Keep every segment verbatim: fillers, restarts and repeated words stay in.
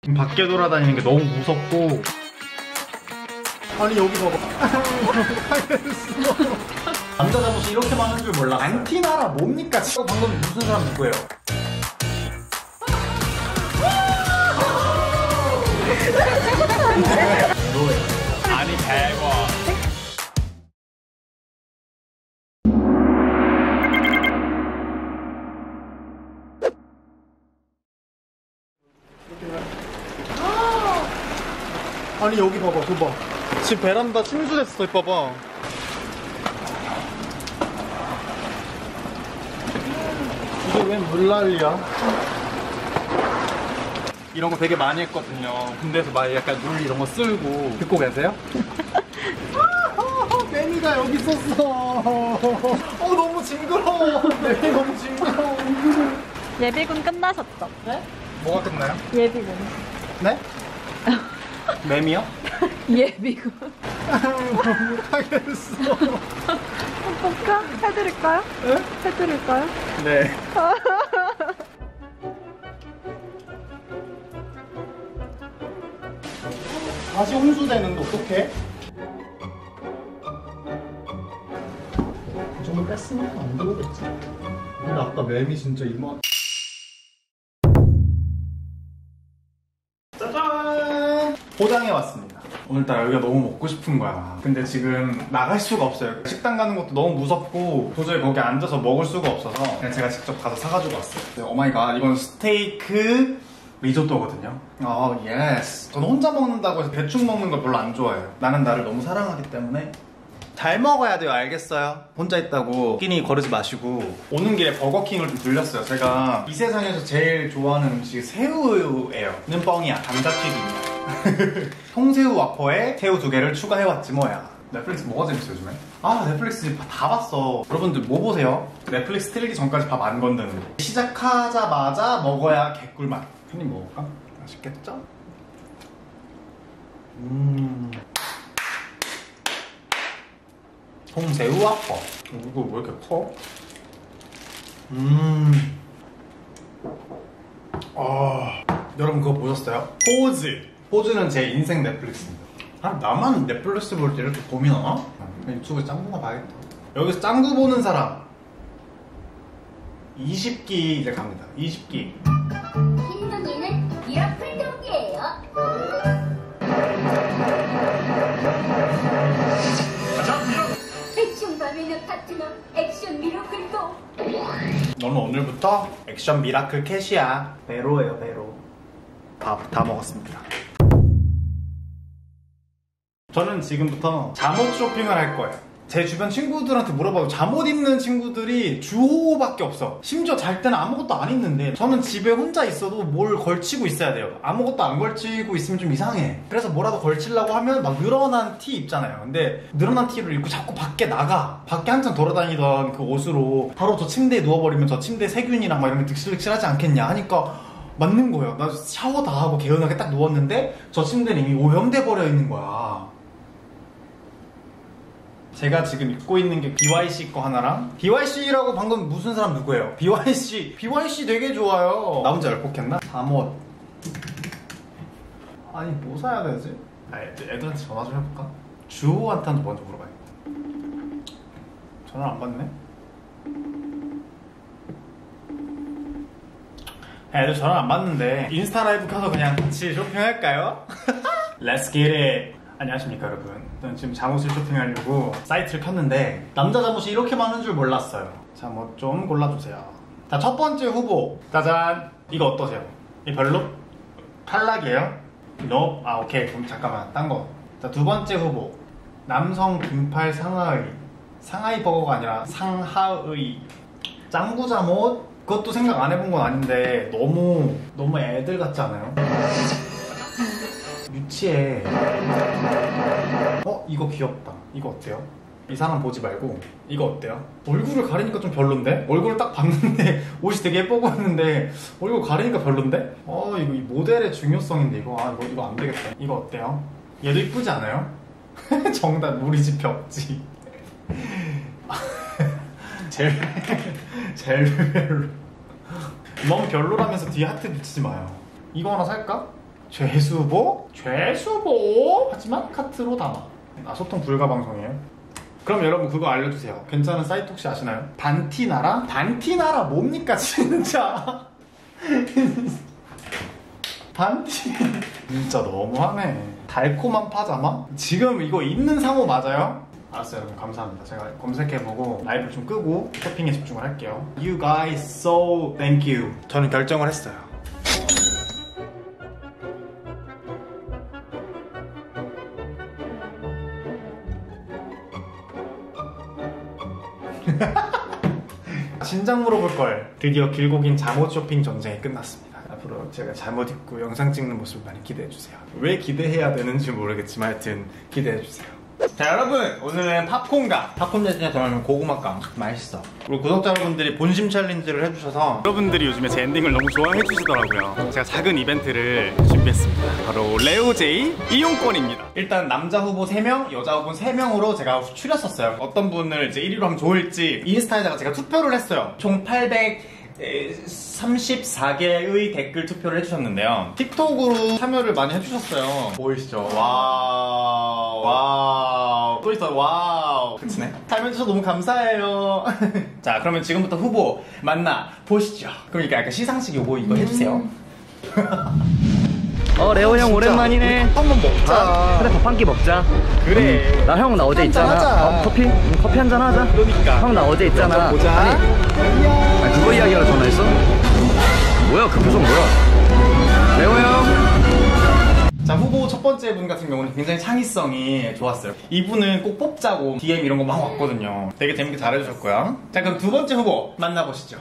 밖에 돌아다니는 게 너무 무섭고. 아니 여기 봐봐. 남자 잠옷이 이렇게 많은 줄 몰라. 안티나라 뭡니까? 지금 방금 무슨 사람 누구예요? 아니 백 원. 아니 여기 봐봐, 그거 봐. 집 베란다 침수됐어, 봐봐. 이게 웬 물난리야? 이런 거 되게 많이 했거든요. 군대에서 막 약간 물 이런 거 쓸고. 듣고 계세요? 매미가 여기 있었어. 어 너무 징그러워. 매미 너무 징그러워. 예비군 끝나셨죠? 네? 뭐가 끝나요? 예비군. 네? 매미요? 예비군. 못하겠어. 볼까? 해드릴까요? 네? 해드릴까요? 네. 다시 홍수되는데 어떡해? 이 정도 뺐으니까 안 들어오겠지? 근데 아까 매미 진짜 이만. 짜잔! 포장해 왔습니다. 오늘따라 여기가 너무 먹고 싶은 거야. 근데 지금 나갈 수가 없어요. 식당 가는 것도 너무 무섭고 도저히 거기 앉아서 먹을 수가 없어서 그냥 제가 직접 가서 사가지고 왔어요. 오마이갓, 이건 스테이크 리조또거든요. 아 예스. 저는 혼자 먹는다고 해서 대충 먹는 걸 별로 안 좋아해요. 나는 나를 너무 사랑하기 때문에 잘 먹어야 돼요. 알겠어요? 혼자 있다고 끼니 거르지 마시고. 오는 길에 버거킹을 좀 들렸어요. 제가 이 세상에서 제일 좋아하는 음식이 새우예요. 는 뻥이야. 감자튀김이야. 통새우 와퍼에 새우 두 개를 추가해왔지 뭐야. 넷플릭스 뭐가 재밌어요 요즘에? 아 넷플릭스 다 봤어. 여러분들 뭐 보세요? 넷플릭스 틀리기 전까지 밥 안 건드는 거. 시작하자마자 먹어야 개꿀맛. 한 입 먹을까? 맛있겠죠? 음... 통새우 와퍼. 이거 왜 이렇게 커? 음... 아... 여러분 그거 보셨어요? 포즈! 포즈는 제 인생 넷플릭스입니다. 아, 나만 넷플릭스 볼 때 이렇게 고민하나? 유튜브에 짱구나 봐야겠다. 여기서 짱구 보는 사람 이십 기 이제 갑니다. 이십 기. 흰둥이는 미라클 동기예요. 액션 가면의 파트너 액션 미라클도. 너는 오늘부터 액션 미라클 캣이야. 배로예요, 배로. 다, 다 먹었습니다. 저는 지금부터 잠옷 쇼핑을 할 거예요. 제 주변 친구들한테 물어봐도 잠옷 입는 친구들이 주호밖에 없어. 심지어 잘 때는 아무것도 안 입는데 저는 집에 혼자 있어도 뭘 걸치고 있어야 돼요. 아무것도 안 걸치고 있으면 좀 이상해. 그래서 뭐라도 걸치려고 하면 막 늘어난 티 입잖아요. 근데 늘어난 티를 입고 자꾸 밖에 나가. 밖에 한참 돌아다니던 그 옷으로 바로 저 침대에 누워버리면 저 침대 세균이랑 막 이런 게 득실득실하지 않겠냐 하니까 맞는 거예요. 나 샤워 다 하고 개운하게 딱 누웠는데 저 침대는 이미 오염돼 버려 있는 거야. 제가 지금 입고 있는 게 비와이씨 거 하나랑, 비와이씨라고 방금 무슨 사람 누구예요? 비와이씨 비와이씨 되게 좋아요. 나 혼자 열폭했나? 잠옷. 아니 뭐 사야 되지? 아, 애들한테 전화 좀 해볼까? 주호한테 한번 먼저 물어봐야겠다. 전화 안 받네? 애들 전화 안 받는데 인스타 라이브 켜서 그냥 같이 쇼핑할까요? Let's get it. 안녕하십니까 여러분. 저는 지금 잠옷을 쇼핑하려고 사이트를 켰는데 남자 잠옷이 이렇게 많은 줄 몰랐어요. 잠옷 좀 골라주세요. 자, 첫 번째 후보. 짜잔. 이거 어떠세요? 이 별로? 탈락이에요? No? 아 오케이. 그럼 잠깐만 딴 거. 자, 두 번째 후보. 남성 긴팔 상하의. 상하이 버거가 아니라 상하의. 짱구 잠옷? 그것도 생각 안 해본 건 아닌데 너무 너무 애들 같지 않아요? 유치해. 어? 이거 귀엽다. 이거 어때요? 이 사람 보지 말고 이거 어때요? 얼굴을 가리니까 좀 별론데? 얼굴을 딱 봤는데 옷이 되게 예뻐 보였는데 얼굴 가리니까 별론데? 어 이거 이 모델의 중요성인데 이거 아 이거 이거 안 되겠다. 이거 어때요? 얘도 이쁘지 않아요? 정답 우리 집 벽지. 제일 제일 별로. 너무 별로라면서 뒤에 하트 붙이지 마요. 이거 하나 살까? 죄수보? 죄수보? 하지만 카트로 담아. 아, 소통 불가 방송이에요? 그럼 여러분 그거 알려주세요. 괜찮은 사이트 혹시 아시나요? 반티나라? 반티나라 뭡니까 진짜. 반티 진짜 너무하네. 달콤한 파자마? 지금 이거 있는 상호 맞아요? 알았어요 여러분, 감사합니다. 제가 검색해보고 라이브를 좀 끄고 쇼핑에 집중을 할게요. You guys so thank you. 저는 결정을 했어요. 진작 물어볼걸. 드디어 길고 긴 잠옷 쇼핑 전쟁이 끝났습니다. 앞으로 제가 잠옷 입고 영상 찍는 모습을 많이 기대해주세요. 왜 기대해야 되는지 모르겠지만 하여튼 기대해주세요. 자 여러분, 오늘은 팝콘과 팝콘 대신에 정말 고구마깡 맛있어. 그리고 구독자 여러분들이 본심 챌린지를 해주셔서 여러분들이 요즘에 제 엔딩을 너무 좋아해 주시더라고요. 제가 작은 이벤트를 준비했습니다. 바로 레오제이 이용권입니다. 일단 남자 후보 세 명, 여자 후보 세 명으로 제가 추렸었어요. 어떤 분을 이제 일 위로 하면 좋을지 인스타에다가 제가 투표를 했어요. 총 팔백삼십사 개의 댓글 투표를 해주셨는데요. 틱톡으로 참여를 많이 해주셨어요. 보이시죠? 와우, 와우. 또 있어, 와우. 그치네. 참여해주셔서 너무 감사해요. 자, 그러면 지금부터 후보 만나 보시죠. 그러니까 약간 시상식 요거 이거 해주세요. 어 레오 형 오랜만이네. 한번 먹자. 아, 그래 밥 한 끼 먹자. 그래. 음, 나 형 나 어제 있잖아. 어, 커피? 응, 커피 한잔 하자. 그러니까. 형 나 어제 있잖아. 보자. 아니, 아니 그거 이야기하러 전화했어? 뭐야 그 표정 뭐야? 레오 형. 자, 후보 첫 번째 분 같은 경우는 굉장히 창의성이 좋았어요. 이분은 꼭 뽑자고 디엠 이런 거 막 왔거든요. 되게 재밌게 잘해주셨고요. 자, 그럼 두 번째 후보 만나보시죠.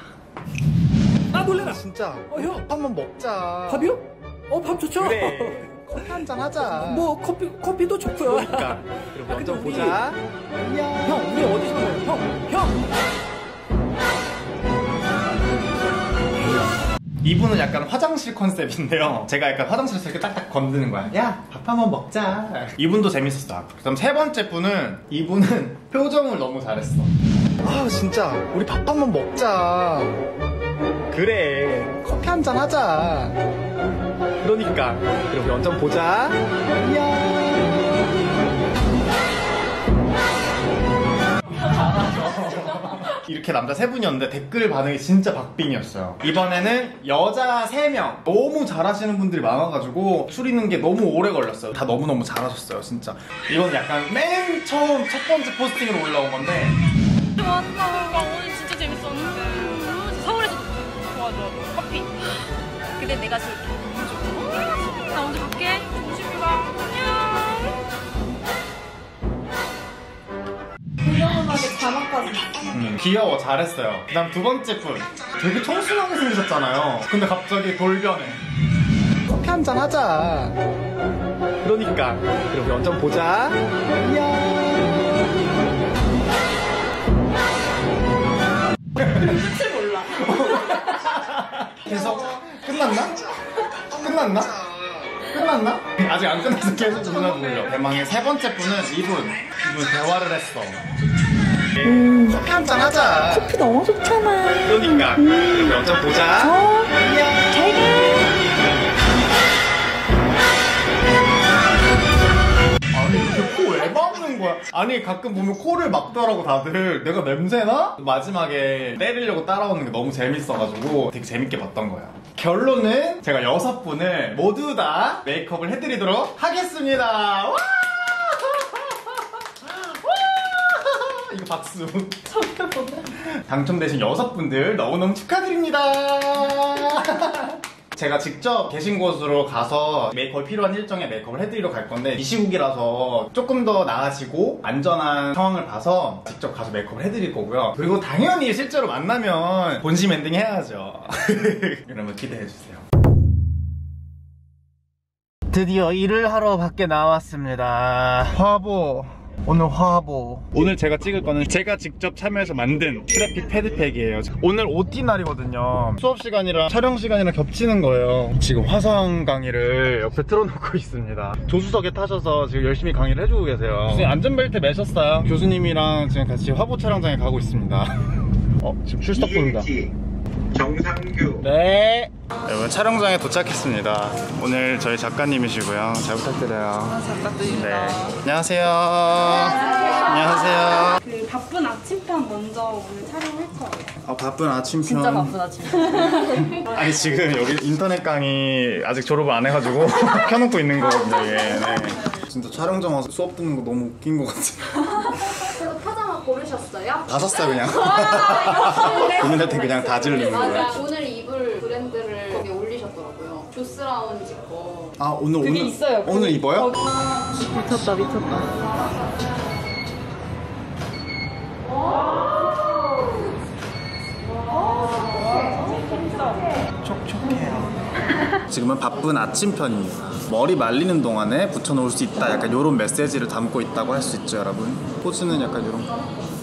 아 놀래라. 진짜. 어, 형. 한번 먹자. 밥이요? 어 밥 좋죠. 그래. 커피 한잔 하자. 뭐 커피 커피도 좋고요. 그러니까. 그럼 먼저 근데 우리- 보자. 형 우리 어디서 만나요? 형 형. 이분은 약간 화장실 컨셉인데요. 제가 약간 화장실에서 이렇게 딱딱 건드는 거야. 야, 밥 한번 먹자. 이분도 재밌었어. 그럼 세 번째 분은, 이분은 표정을 너무 잘했어. 아, 진짜 우리 밥 한번 먹자. 그래, 커피 한잔 하자. 그러니까. 그럼 우리 완전 보자. 이렇게 남자 세 분이었는데 댓글 반응이 진짜 박빙이었어요. 이번에는 여자 세 명. 너무 잘하시는 분들이 많아가지고 추리는 게 너무 오래 걸렸어요. 다 너무너무 잘하셨어요, 진짜. 이건 약간 맨 처음 첫 번째 포스팅으로 올라온 건데. 좋았나? 나 오늘 진짜 재밌었는데. 서울에서 좋아, 좋아, 좋아. 커피. 근데 내가 줄게. 나 먼저 갈게. 조심히 가. 안녕. 음, 귀여워, 잘했어요. 그 다음 두 번째 분. 되게 청순하게 생기셨잖아요. 근데 갑자기 돌변해. 커피 한잔 하자. 그러니까. 그럼 우리 완전 보자. 끝을 몰라. 계속 끝났나? 끝났나? 끝났나? 아직 안 끝났어. 계속 누나 돌려. 대망의 세 번째 분은 이분. 이분 대화를 했어. 음, 커피 한잔 하자. 커피 너무 좋잖아. 그러니까. 그럼 완전 보자. 어, 잘 가. 아니 이렇게 코 왜 막는 거야? 아니 가끔 보면 코를 막더라고 다들. 내가 냄새나? 마지막에 때리려고 따라오는 게 너무 재밌어가지고 되게 재밌게 봤던 거야. 결론은 제가 여섯 분을 모두 다 메이크업을 해드리도록 하겠습니다. 와! 와! 이거 박수. 당첨되신 여섯 분들 너무너무 축하드립니다. 제가 직접 계신 곳으로 가서 메이크업 필요한 일정의 메이크업을 해드리러 갈 건데 이 시국이라서 조금 더 나아지고 안전한 상황을 봐서 직접 가서 메이크업을 해드릴 거고요. 그리고 당연히 실제로 만나면 본심 엔딩 해야죠. 그러면 기대해주세요. 드디어 일을 하러 밖에 나왔습니다. 화보. 오늘 화보. 오늘 제가 찍을 거는 제가 직접 참여해서 만든 트래픽 패드팩이에요. 오늘 오티 날이거든요. 수업 시간이랑 촬영 시간이랑 겹치는 거예요. 지금 화상 강의를 옆에 틀어놓고 있습니다. 조수석에 타셔서 지금 열심히 강의를 해주고 계세요. 교수님 안전벨트 매셨어요? 교수님이랑 지금 같이 화보 촬영장에 가고 있습니다. 어, 지금 출석 부른다. 정상규. 네. 여러분 촬영장에 도착했습니다. 오늘 저희 작가님이시고요. 잘 부탁드려요. 잘 부탁드립니다. 네. 안녕하세요. 안녕하세요. 그 바쁜 아침편 먼저 오늘 촬영할 거예요. 아, 바쁜 아침편. 진짜 바쁜 아침편. 아니 지금 여기 인터넷 강의 아직 졸업을 안 해가지고 켜놓고 있는 거거든요. 예, 네. 진짜 촬영장 와서 수업 듣는 거 너무 웃긴 것 같아요. 그리고 파자마 고르셨어요? 다 샀어요 그냥. 있는 데 그냥 다 질리는 거예요. 맞아. 오늘 입을 브랜드를 거기 올리셨더라고요. 조스 라운지 거. 아 오늘 그게 오늘 있어요. 오늘 입어요? 미쳤다 미쳤다. 촉촉해요. 지금은 바쁜 아침편입니다. 머리 말리는 동안에 붙여놓을 수 있다. 약간 이런 메시지를 담고 있다고 할 수 있죠, 여러분. 포즈는 약간 이런 거.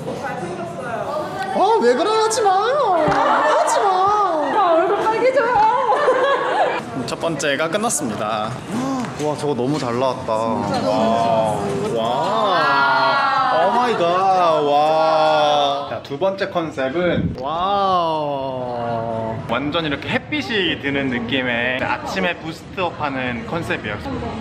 어, 왜 그래? 하지 마요. 하지 마. 아, 얼굴 빨개져요. 첫 번째가 끝났습니다. 와, 저거 너무 잘 나왔다. 와, 와, 오 마이 갓, 와. 자, 두 번째 컨셉은 와, 완전 이렇게 햇빛이 드는 느낌의 아침에 부스트업하는 컨셉이에요.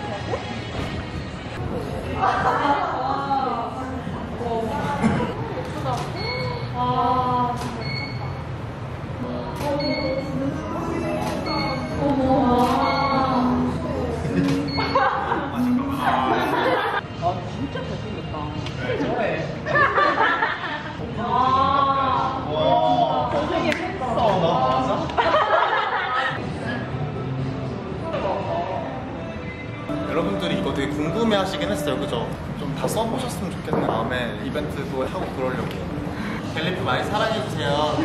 여러분들이 이거 되게 궁금해 하시긴 했어요, 그죠? 좀 다 써보셨으면 좋겠네. 다음에 이벤트도 하고 그러려고. 갤리프 많이 사랑해주세요.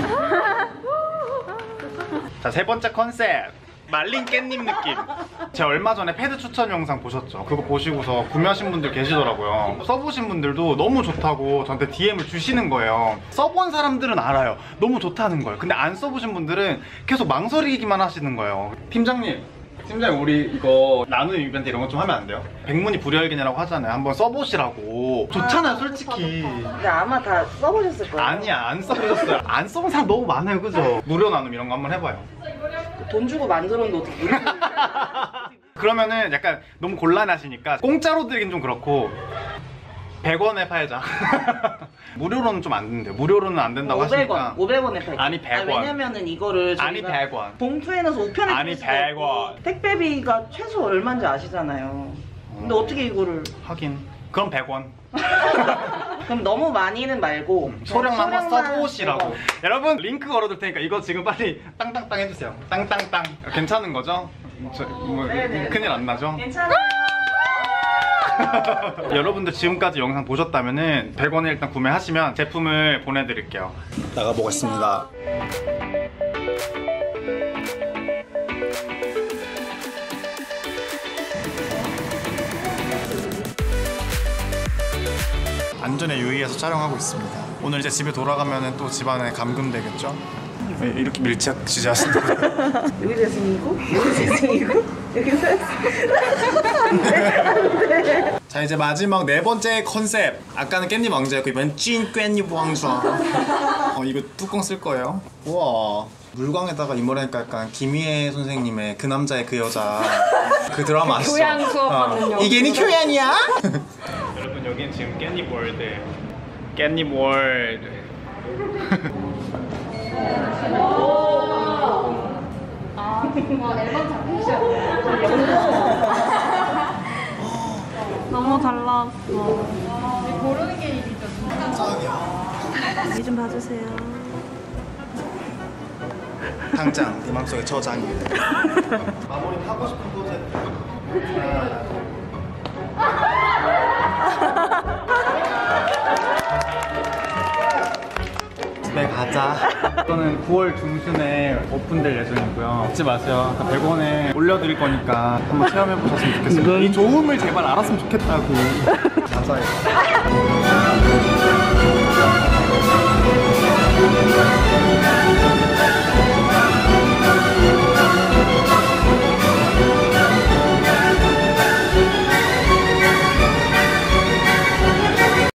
자, 세 번째 컨셉. 말린 깻잎 느낌. 제가 얼마 전에 패드 추천 영상 보셨죠? 그거 보시고서 구매하신 분들 계시더라고요. 써보신 분들도 너무 좋다고 저한테 디엠을 주시는 거예요. 써본 사람들은 알아요. 너무 좋다는 거예요. 근데 안 써보신 분들은 계속 망설이기만 하시는 거예요. 팀장님, 팀장님 우리 이거 나누는 이벤트 이런 거 좀 하면 안 돼요? 백문이 불여일견이라고 하잖아요. 한번 써보시라고. 좋잖아요, 솔직히. 근데 아마 다 써보셨을 거예요. 아니야, 안 써보셨어요. 안 써본 사람 너무 많아요, 그죠? 무료 나눔 이런 거 한번 해봐요. 돈 주고 만들었는데 어떻게 무료? 그러면은 약간 너무 곤란하시니까 공짜로 드리긴 좀 그렇고 백 원에 팔자. 무료로는 좀 안 된대요. 무료로는 안 된다고 오백 원, 하시니까. 오백 원에 팔자. 아니 백 원. 아니, 왜냐면은 이거를 아니 백 원. 봉투에 넣어서 우편에 아니 백 원. 택배비가 최소 얼마인지 아시잖아요. 근데 어... 어떻게 이거를? 하긴. 그럼 백 원. 그럼 너무 많이는 말고 소량만 한번 써보시라고. 여러분 링크 걸어둘 테니까 이거 지금 빨리 땅땅땅 해주세요. 땅땅땅. 괜찮은 거죠? 저, 뭐, 큰일 안 나죠? 괜찮아. 여러분들 지금까지 영상 보셨다면은 백 원에 일단 구매하시면 제품을 보내드릴게요. 나가보겠습니다. 안전에 유의해서 촬영하고 있습니다. 오늘 이제 집에 돌아가면 또 집안에 감금되겠죠? 왜 이렇게 밀착 지지하시는 거예요? 여기서 승이고 여기서 승이고 여기서 안돼. 자, 이제 마지막 네 번째 컨셉. 아까는 깻잎 왕자였고 이번엔 찐 깻잎 왕자. 어, 이거 뚜껑 쓸 거예요. 우와, 물광에다가 이모라니까 약간 김희애 선생님의 그 남자의 그 여자 그 드라마 아시죠? 교양 수업하는 어. 이게 니 교양이야? 여러분 여긴 지금 깻잎 월드. 깻잎 월드. 너무 잘 나왔어. 여기 좀 봐주세요. 당장 네 맘속에 저장이. 마무리 하고 싶은 곳에. 집에 가자. 이거는 구월 중순에 오픈될 예정이고요. 잊지 마세요. 백 원에 올려드릴 거니까 한번 체험해보셨으면 좋겠어요. 이 좋음을 제발 알았으면 좋겠다고. 가자 이거.